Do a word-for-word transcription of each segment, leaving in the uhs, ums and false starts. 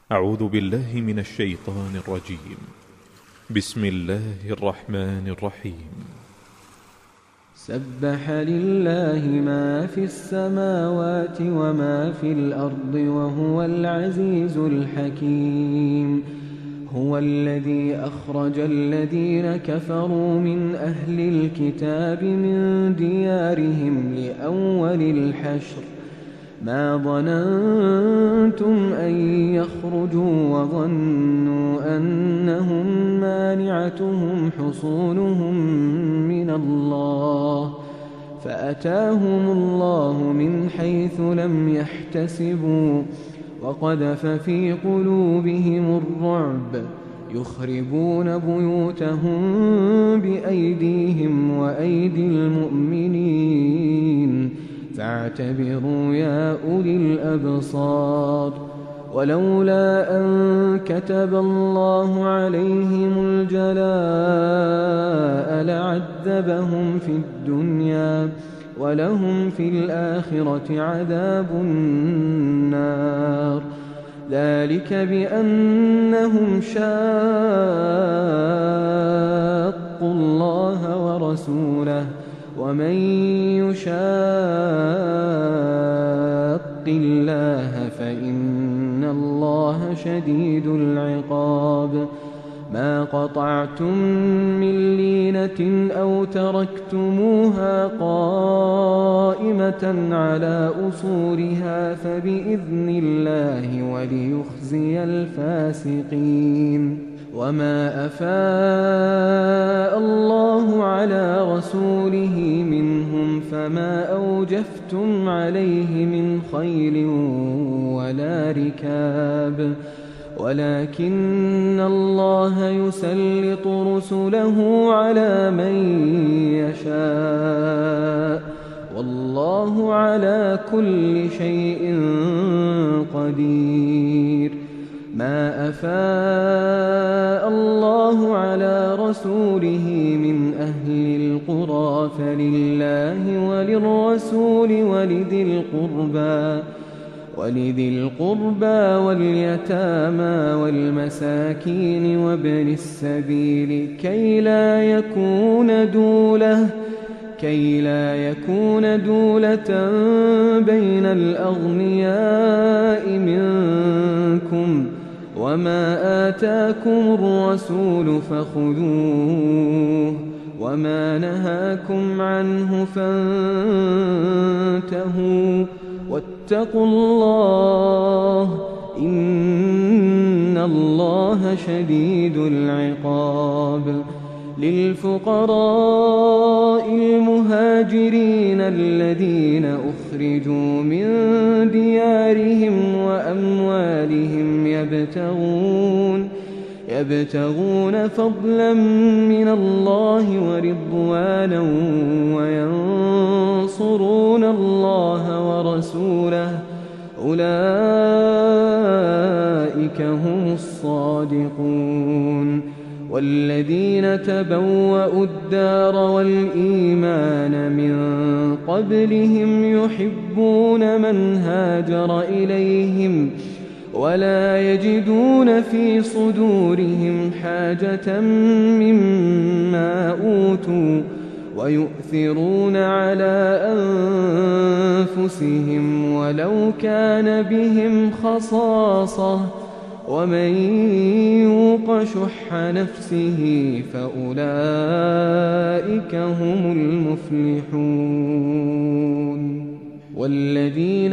أعوذ بالله من الشيطان الرجيم. بسم الله الرحمن الرحيم. سبح لله ما في السماوات وما في الأرض وهو العزيز الحكيم. هو الذي أخرج الذين كفروا من أهل الكتاب من ديارهم لأول الحشر ما ظننتم أن يخرجوا وظنوا أنهم مانعتهم حصونهم من الله فأتاهم الله من حيث لم يحتسبوا وقذف في قلوبهم الرعب يخربون بيوتهم بأيديهم وأيدي المؤمنين فاعتبروا يا أولي الأبصار. ولولا أن كتب الله عليهم الجلاء لعذبهم في الدنيا ولهم في الآخرة عذاب النار. ذلك بأنهم شاقوا الله ورسوله ومن يشاق الله فإن الله شديد العقاب. ما قطعتم من لينة أو تركتموها قائمة على أصولها فبإذن الله وليخزي الفاسقين. وما أفاء الله على رسوله منهم فما أوجفتم عليه من خيل ولا ركاب ولكن الله يسلط رسله على من يشاء والله على كل شيء قدير. ما أفاء الله على رسوله من أهل القرى فلله وللرسول ولذي القربى ولذي القربى واليتامى والمساكين وابن السبيل كي لا يكون دولة كي لا يكون دولة بين الأغنياء منكم وما آتاكم الرسول فخذوه وما نهاكم عنه فانتهوا واتقوا الله إن الله شديد العقاب. للفقراء المهاجرين الذين أخرجوا من ديارهم وأموالهم يبتغون يبتغون فضلا من الله ورضوانا وينصرون الله ورسوله أولئك هم الصادقون. والذين تبوأوا الدار والإيمان من قبلهم يحبون من هاجر إليهم ولا يجدون في صدورهم حاجة مما أوتوا ويؤثرون على أنفسهم ولو كان بهم خصاصة ومن يوق شح نفسه فأولئك هم المفلحون. والذين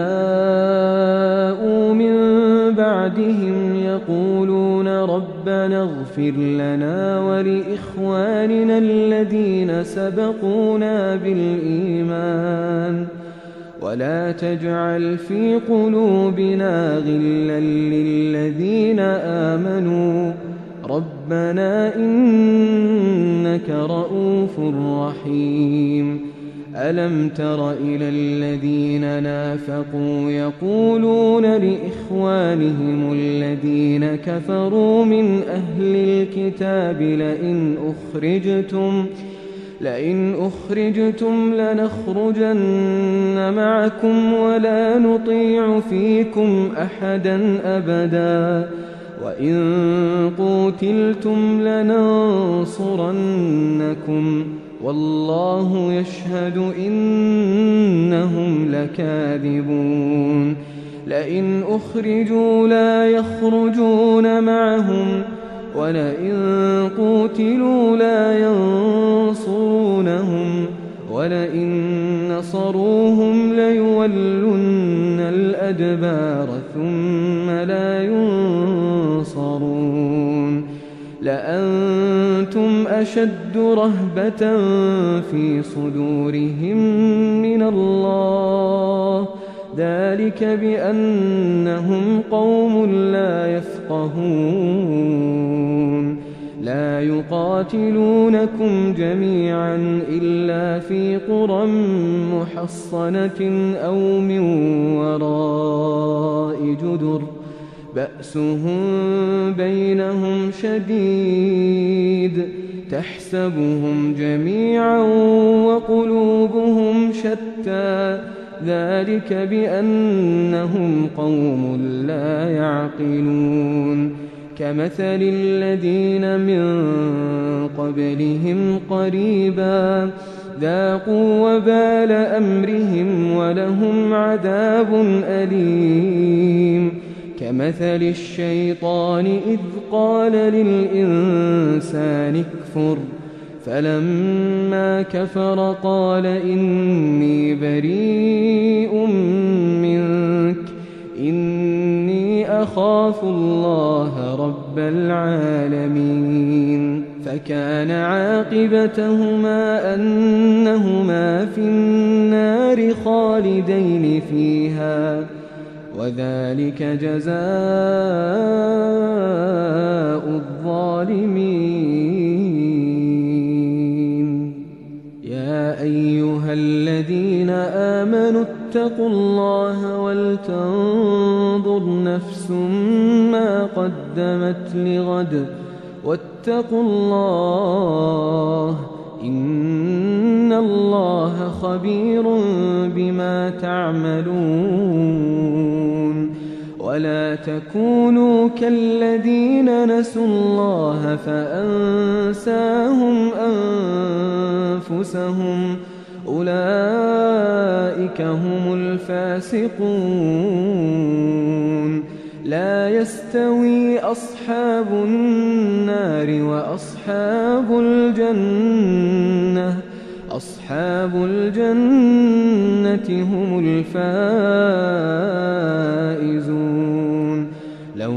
جاءوا من بعدهم يقولون ربنا اغفر لنا ولإخواننا الذين سبقونا بالإيمان ولا تجعل في قلوبنا غلا للذين آمنوا ربنا إنك رؤوف رحيم. ألم تر إلى الذين نافقوا يقولون لإخوانهم الذين كفروا من أهل الكتاب لئن أخرجتم لئن أخرجتم لنخرجن معكم ولا نطيع فيكم أحدا أبدا وإن قوتلتم لننصرنكم والله يشهد إنهم لكاذبون لئن أخرجوا لا يخرجون معهم ولئن قوتلوا لا ينصرونهم ولئن نصروهم ليولن الأدبار ثم لا ينصرون لأنتم أشد رهبة في صدورهم من الله ذلك بأنهم قوم لا يفقهون لا يقاتلونكم جميعا إلا في قرى محصنة أو من وراء جدر بأسهم بينهم شديد تحسبهم جميعا وقلوبهم شتى ذلك بأنهم قوم لا يعقلون كمثل الذين من قبلهم قريبا ذاقوا وبال أمرهم ولهم عذاب أليم كمثل الشيطان إذ قال للإنسان اكفر فلما كفر قال إني بريء منك إني أخاف الله رب العالمين فكان عاقبتهما أنهما في النار خالدين فيها وذلك جزاء الظالمين يا أيها الذين آمنوا اتقوا الله ولتنظر نفس ما قدمت لغد واتقوا الله إن الله خبير بما تعملون ولا تكونوا كالذين نسوا الله فأنساهم أنفسهم أولئك هم الفاسقون لا يستوي أصحاب النار وأصحاب الجنة أصحاب الجنة هم الفائزون لو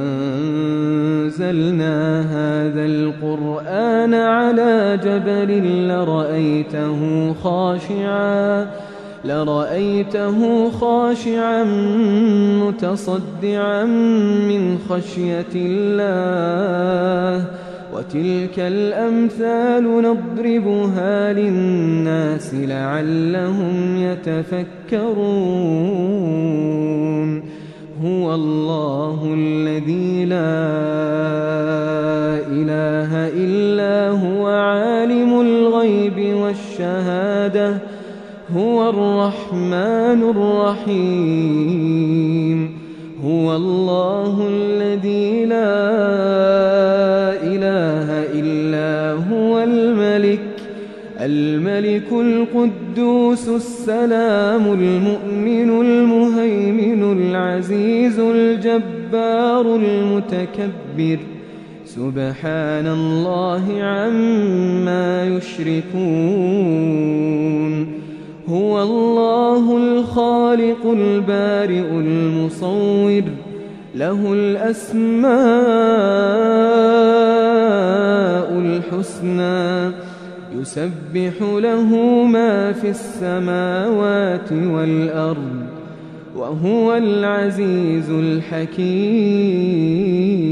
أنزلنا هذا القرآن على جبل لرأيته خاشعا لرأيته خاشعا متصدعا من خشية الله وتلك الأمثال نضربها للناس لعلهم يتفكرون هو الله الذي لا إله إلا هو عالم الغيب والشهادة هو الرحمن الرحيم هو الله الذي لا إله إلا هو الملك الملك القدوس السلام المؤمن المهيمن العزيز الجبار المتكبر سبحان الله عما يشركون هو الله الخالق البارئ المصور له الأسماء الحسنى يسبح له ما في السماوات والأرض وهو العزيز الحكيم